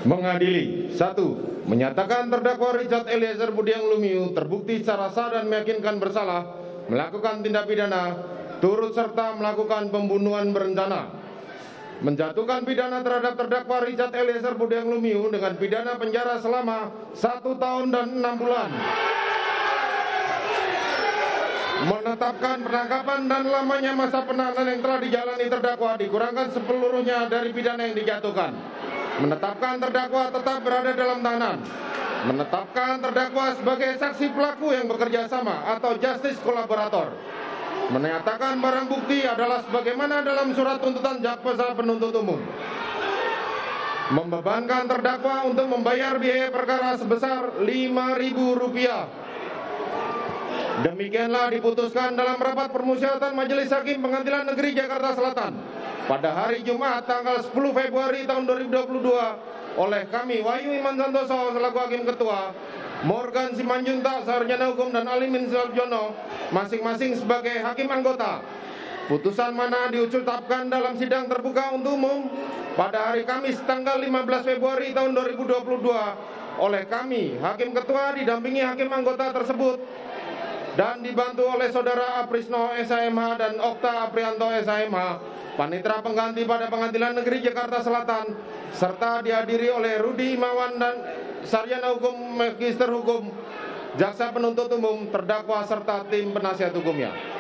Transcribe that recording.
Mengadili. 1. Menyatakan terdakwa Richard Eliezer Budiang Lumiu terbukti secara sah dan meyakinkan bersalah melakukan tindak pidana turut serta melakukan pembunuhan berencana, menjatuhkan pidana terhadap terdakwa Richard Eliezer Budiang Lumiu dengan pidana penjara selama 1 tahun dan 6 bulan, menetapkan penangkapan dan lamanya masa penahanan yang telah dijalani terdakwa dikurangkan sepeluruhnya dari pidana yang dijatuhkan, menetapkan terdakwa tetap berada dalam tahanan, menetapkan terdakwa sebagai saksi pelaku yang bekerja sama atau justice kolaborator, menyatakan barang bukti adalah sebagaimana dalam surat tuntutan jaksa penuntut umum, membebankan terdakwa untuk membayar biaya perkara sebesar Rp5.000. Demikianlah diputuskan dalam rapat permusyawaratan Majelis Hakim Pengadilan Negeri Jakarta Selatan pada hari Jumat tanggal 10 Februari tahun 2022 oleh kami Wahyu Iman Santoso selaku Hakim Ketua, Morgan Simanjuntak Sarjana Hukum dan Alimin Suljono masing-masing sebagai Hakim Anggota. Putusan mana diucapkan dalam sidang terbuka untuk umum pada hari Kamis tanggal 15 Februari tahun 2022 oleh kami Hakim Ketua didampingi Hakim Anggota tersebut dan dibantu oleh Saudara Aprisno SHMH dan Okta Aprianto SHMH, Panitera Pengganti pada Pengadilan Negeri Jakarta Selatan, serta dihadiri oleh Rudi Imawan dan Sarjana Hukum Magister Hukum, Jaksa Penuntut Umum, terdakwa serta tim penasihat hukumnya.